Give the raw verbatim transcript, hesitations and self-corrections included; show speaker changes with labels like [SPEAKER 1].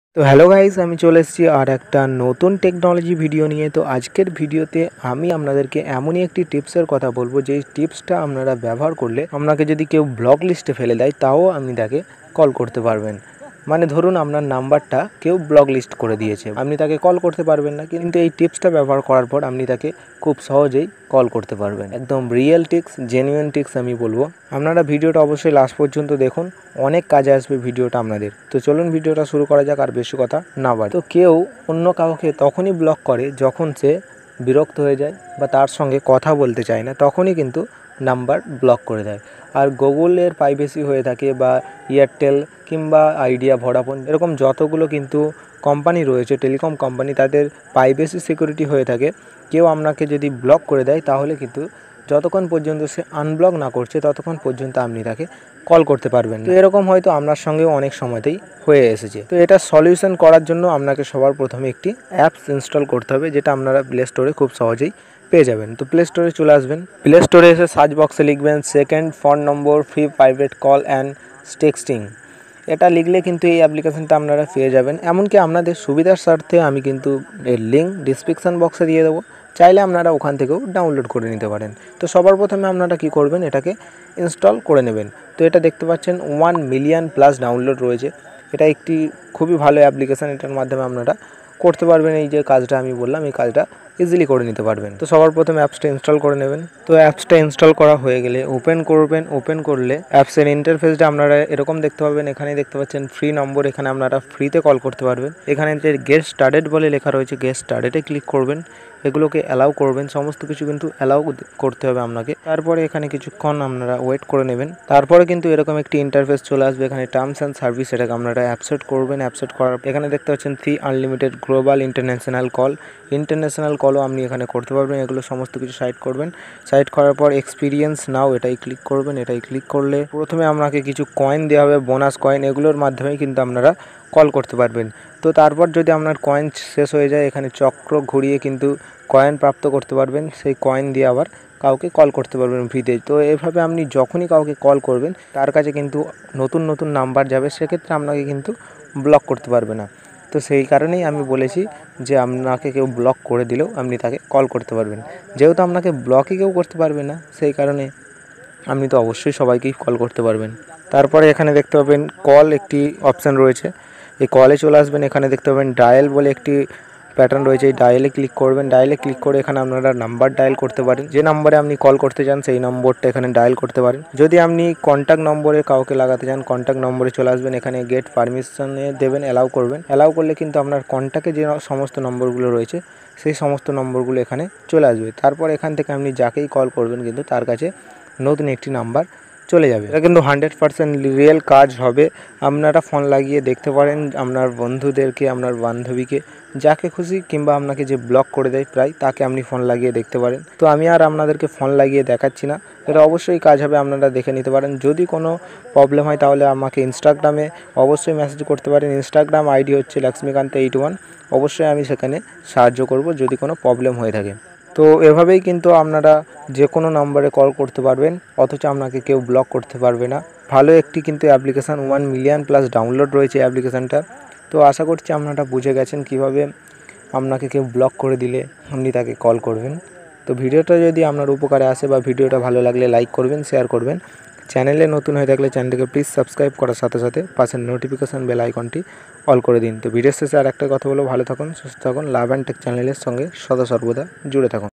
[SPEAKER 1] তো hello guys, আমি চলে এসেছি আর একটা নতুন টেকনোলজি ভিডিও নিয়ে। তো আজকের ভিডিওতে আমি আপনাদেরকে এমনই একটি টিপসের কথা বলবো যেই টিপসটা আপনারা ব্যবহার করলে আপনাকে যদি কেউ ব্লক লিস্টে ফেলে দেয় তাও আপনি তাকে কল করতে পারবেন। মানে ধরুন আপনার নাম্বারটা কেউ ব্লক লিস্ট করে দিয়েছে, আপনি তাকে কল করতে পারবেন না, কিন্তু এই টিপসটা ব্যবহার করার পর আপনি তাকে খুব সহজেই কল করতে পারবেন। একদম রিয়েল টিপস, জেনুইন টিপস আমি বলবো। আপনারা ভিডিওটা অবশ্যই লাস্ট পর্যন্ত দেখুন, অনেক কাজে আসবে ভিডিওটা আপনাদের। তো চলুন ভিডিওটা শুরু করা যাক আর বেশি কথা না বাড়ি। তো কেউ অন্য কাউকে তখনই ব্লক করে যখন সে বিরক্ত হয়ে যায় বা তার সঙ্গে কথা বলতে চায় না, তখনই কিন্তু নাম্বার ব্লক করে দেয়। আর গুগলের প্রাইভেসি হয়ে থাকে বা এয়ারটেল কিংবা আইডিয়া, ভোডাফোন এরকম যতগুলো কিন্তু কোম্পানি রয়েছে, টেলিকম কোম্পানি, তাদের প্রাইভেসি সিকিউরিটি হয়ে থাকে। কেউ আপনাকে যদি ব্লক করে দেয় তাহলে কিন্তু যতক্ষণ পর্যন্ত সে আনব্লক না করছে ততক্ষণ পর্যন্ত আপনি তাকে কল করতে পারবেন। তো এরকম হয়তো আপনার সঙ্গেও অনেক সময়তেই হয়ে এসেছে। তো এটা সলিউশন করার জন্য আপনাকে সবার প্রথমে একটি অ্যাপস ইনস্টল করতে হবে, যেটা আপনারা প্লে স্টোরে খুব সহজেই পেয়ে যাবেন। তো প্লে স্টোরে চলে আসবেন, প্লে স্টোরে এসে সার্চ বক্সে লিখবেন second phone number free private call and texting. এটা লিখলে কিন্তু এই অ্যাপ্লিকেশনটা আপনারা পেয়ে যাবেন। এমনকি আপনাদের সুবিধার স্বার্থে আমি কিন্তু এর লিঙ্ক ডিসক্রিপশান বক্সে দিয়ে দেবো, চাইলে আপনারা ওখান থেকেও ডাউনলোড করে নিতে পারেন। তো সবার প্রথমে আপনারা কি করবেন, এটাকে ইনস্টল করে নেবেন। তো এটা দেখতে পাচ্ছেন ওয়ান মিলিয়ন প্লাস ডাউনলোড রয়েছে। এটা একটি খুবই ভালো অ্যাপ্লিকেশান, এটার মাধ্যমে আপনারা করতে পারবেন এই যে কাজটা আমি বললাম, এই কাজটা ইজিলি করে নিতে পারবেন। তো সবার প্রথমে অ্যাপসটা ইনস্টল করে নেবেন। তো অ্যাপসটা ইনস্টল করা হয়ে গেলে ওপেন করবেন। ওপেন করলে অ্যাপসের ইন্টারফেসটা আপনারা এরকম দেখতে পাবেন। এখানে দেখতে পাচ্ছেন ফ্রি নম্বর, এখানে আপনারা ফ্রিতে কল করতে পারবেন। এখানে যে গেট স্টার্টেড বলে লেখা রয়েছে, গেট স্টার্টেডে ক্লিক করবেন, এগুলোকে অ্যালাউ করবেন। সমস্ত কিছু কিন্তু অ্যালাউ করতে হবে আপনাকে। তারপরে এখানে কিছুক্ষণ আপনারা ওয়েট করে নেবেন। তারপরে কিন্তু এরকম একটি ইন্টারফেস চলে আসবে। এখানে টার্মস অ্যান্ড সার্ভিস, এটাকে আপনারা অ্যাপসেট করবেন। অ্যাপসেট করার এখানে দেখতে পাচ্ছেন three unlimited global international call, international কলও আপনি এখানে করতে পারবেন। এগুলো সমস্ত কিছু সাইড করবেন। সাইড করার পর এক্সপিরিয়েন্স নাও, এটাই ক্লিক করবেন। এটাই ক্লিক করলে প্রথমে আপনাকে কিছু কয়েন দেওয়া হবে, বোনাস কয়েন, এগুলোর মাধ্যমেই কিন্তু আপনারা কল করতে পারবেন। তো তারপর যদি আপনার কয়েন শেষ হয়ে যায়, এখানে চক্র ঘুরিয়ে কিন্তু কয়েন প্রাপ্ত করতে পারবেন। সেই কয়েন দিয়ে আবার কাউকে কল করতে পারবেন ফ্রিতে। তো এভাবে আপনি যখনই কাউকে কল করবেন তার কাছে কিন্তু নতুন নতুন নাম্বার যাবে, সেক্ষেত্রে আপনাকে কিন্তু ব্লক করতে পারবে না। তো সেই কারণেই আমি বলেছি যে আপনাকে কেউ ব্লক করে দিলেও আপনি তাকে কল করতে পারবেন। যেহেতু আপনাকে ব্লকই কেউ করতে পারবে না, সেই কারণে আপনি তো অবশ্যই সবাইকেই কল করতে পারবেন। তারপরে এখানে দেখতে পাবেন কল একটি অপশান রয়েছে, এই কলে চলে আসবেন। এখানে দেখতে পাবেন ডায়াল বলে একটি প্যাটার্ন রয়েছে, এই ডায়ালে ক্লিক করবেন। ডায়ালে ক্লিক করে এখানে আপনারা নাম্বার ডায়াল করতে পারেন। যে নাম্বারে আপনি কল করতে চান সেই নম্বরটা এখানে ডায়াল করতে পারেন। যদি আপনি কন্ট্যাক্ট নম্বরে কাউকে লাগাতে চান, কন্ট্যাক্ট নম্বরে চলে আসবেন। এখানে গেট পারমিশনে দেবেন, অ্যালাউ করবেন। অ্যালাউ করলে কিন্তু আপনার কন্ট্যাক্টে যে সমস্ত নম্বরগুলো রয়েছে সেই সমস্ত নম্বরগুলো এখানে চলে আসবে। তারপর এখান থেকে আপনি যাকেই কল করবেন কিন্তু তার কাছে নতুন একটি নাম্বার চলে যাবে। এটা কিন্তু হান্ড্রেড পার্সেন্ট রিয়েল কাজ হবে। আপনারা ফোন লাগিয়ে দেখতে পারেন আপনার বন্ধুদেরকে, আপনার বান্ধবীকে, যাকে খুশি, কিংবা আপনাকে যে ব্লক করে দেয় প্রায়, তাকে আপনি ফোন লাগিয়ে দেখতে পারেন। তো আমি আর আপনাদেরকে ফোন লাগিয়ে দেখাচ্ছি না, এটা অবশ্যই কাজ হবে, আপনারা দেখে নিতে পারেন। যদি কোনো প্রবলেম হয় তাহলে আমাকে ইনস্টাগ্রামে অবশ্যই মেসেজ করতে পারেন। ইনস্টাগ্রাম আইডি হচ্ছে লক্ষ্মীকান্ত এইট ওয়ান। অবশ্যই আমি সেখানে সাহায্য করব যদি কোনো প্রবলেম হয়ে থাকে। তো এভাবেই কিন্তু আপনারা যে কোনো নম্বরে কল করতে পারবেন, অথচ আপনাকে কেউ ব্লক করতে পারবে না। ভালো একটি কিন্তু application, one million plus download রয়েছে অ্যাপ্লিকেশানটা। তো আশা করছি আপনারা বুঝে গেছেন কিভাবে আপনাকে কেউ ব্লক করে দিলে আপনি তাকে কল করবেন। তো ভিডিওটা যদি আপনার উপকারে আসে বা ভিডিওটা ভালো লাগলে লাইক করবেন, শেয়ার করবেন। চ্যানেলে নতুন হয়ে থাকলে চ্যানেলটিকে প্লিজ সাবস্ক্রাইব করার সাথে সাথে পাশের নোটিফিকেশান বেল আইকনটি অল করে দিন। তো ভিডিওর শেষে আর একটা কথা বলবো, ভালো থাকুন, সুস্থ থাকুন, লাভ অ্যান্ড টেক চ্যানেলের সঙ্গে সদা সর্বদা জুড়ে থাকুন।